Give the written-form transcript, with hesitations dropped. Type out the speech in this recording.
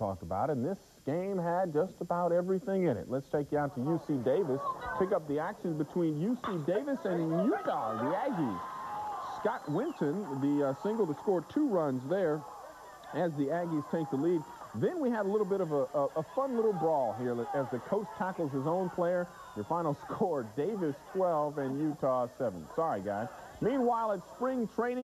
talk about, and this game had just about everything in it. Let's take you out to UC Davis, pick up the action between UC Davis and Utah, the Aggies. Scott Winton, the single to score 2 runs there as the Aggies take the lead. Then we had a little bit of a fun little brawl here as the coach tackles his own player. Your final score, Davis 12 and Utah 7. Sorry, guys. Meanwhile, it's spring training.